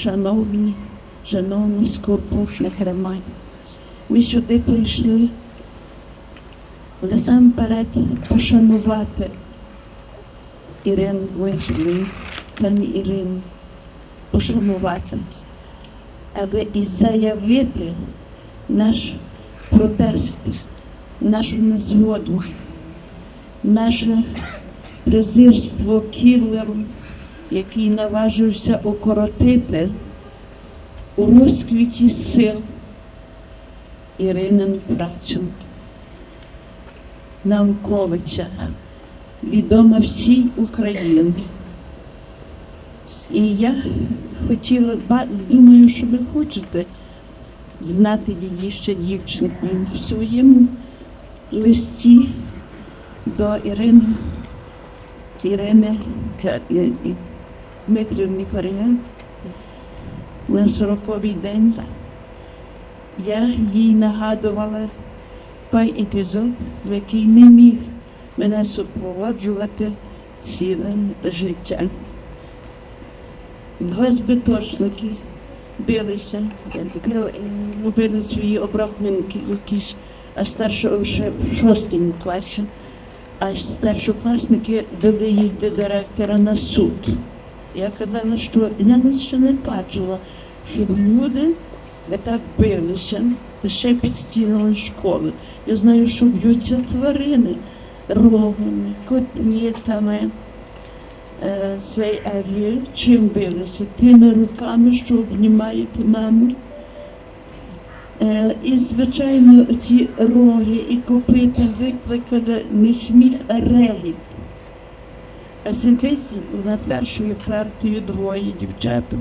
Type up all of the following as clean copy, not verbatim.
шановні скорпушні громаді, ми сюди прийшли насамперед пошанувати Ірину Вишню, пані Ірину, пошанувати, але і заявити наш протест, нашу незгоду, наше презирство кілеру, який наважився укоротити у розквіті сил Іринину працю науковича, відома всій Україні. І я хотіла, думаю, що ви хочете знати її ще дівчинку. В своєму листі до Ірини Дмитрівни Корієнко на 40-й день я їй нагадувала той епізод, в який не міг мене супроводжувати ціле життя. Два збиточники билися, робили свої обрахунки якісь, а ще в 6-му класі, а старшокласники вели їх до директора на суд. Я казала, що я ще не бачила, щоб люди так билися, ще під стінами школи. Я знаю, що б'ються тварини рогами, котницями. Чим билися? Тими руками, що обнімають маму. І, звичайно, ці роги і копита викликали не сміх, а регіт. А сидить на першою партію двоє дівчаток.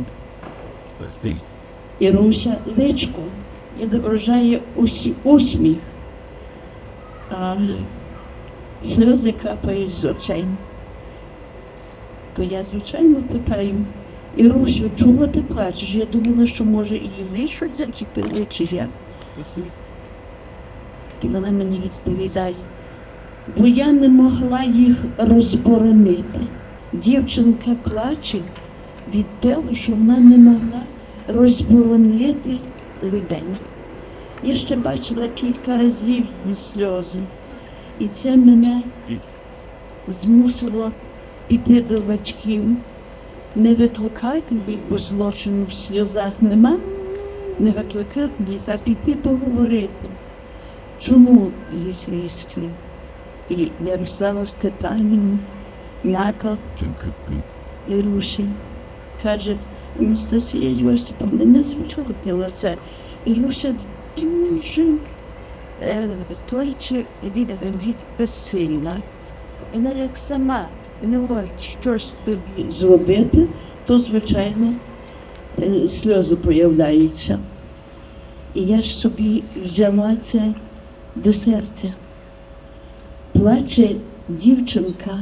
І Руся личко відображає усміх, а сльози капають з очей. То я, звичайно, питаю: Ірусю, чого ти плачеш? Я думала, що, може, і лишуть зачепили, чи як? І вона мені відповідає: бо я не могла їх розборонити. Дівчинка плаче від того, що вона не могла розборонити людей. Я ще бачила кілька разів сльози, і це мене змусило піти до батьків. Не викликайте їх, бо злочину в сльозах нема, не викликати їх, а піти поговорити. Чому лісництві? І Ярослава Степанівна, Яков, Ірусі, каже: Анастасія Йосипівна, не звучала це. Іруся дуже стоячи від безсильна. Вона як сама не говорить щось тобі зробити, то, звичайно, сльози появляються. І я ж собі взяла це до серця. Плаче дівчинка,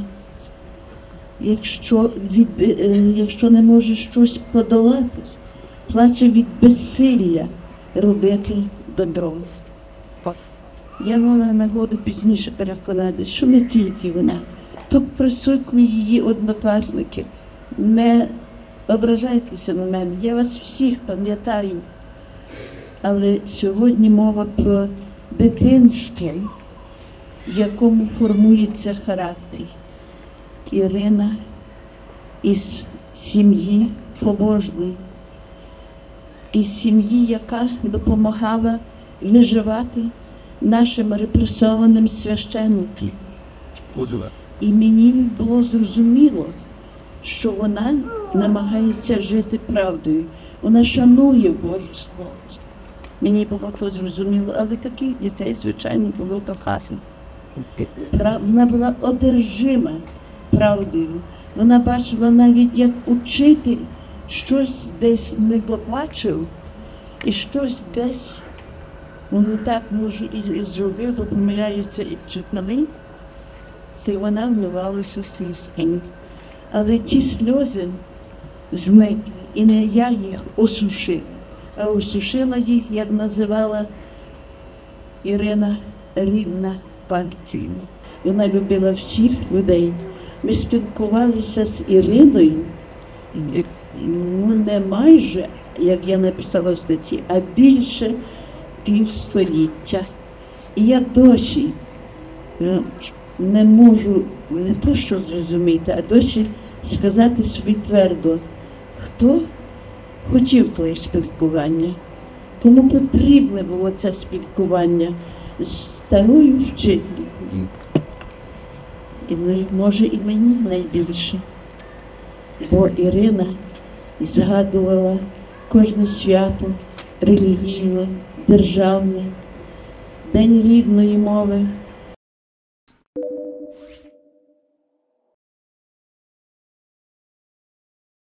якщо не може щось подолати, плаче від безсилля робити добро. Я мала нагоду пізніше переконати, що не тільки вона. Тут присутні її однокласники. Не ображайтеся на мене, я вас всіх пам'ятаю. Але сьогодні мова про дитинство, в якому формується характер. Ірина із сім'ї побожної, із сім'ї, яка допомагала виживати нашим репресованим священникам. І мені було зрозуміло, що вона намагається жити правдою. Вона шанує Боже Слово. Мені було то зрозуміло, але таких дітей, звичайно, було багато. Вона була одержима правдою. Вона бачила навіть, як учитель щось десь не побачив, і щось десь, воно так, може, і зробив, помиляються і вчителі. Це вона вливалася слізьми. Але ті сльози зникли, і не я їх осушила, а осушила їх, як називала Ірина, рідна партія. Вона любила всіх людей. Ми спілкувалися з Іриною ну не майже, як я написала в статті, а більше півстоліття. І я досі не можу не те, що зрозуміти, а досі сказати собі твердо, хто хотів твоє спілкування, кому потрібне було це спілкування з старою вчителькою. І, ну, може, і мені найбільше. Бо Ірина згадувала кожне свято релігійне, державне, День рідної мови,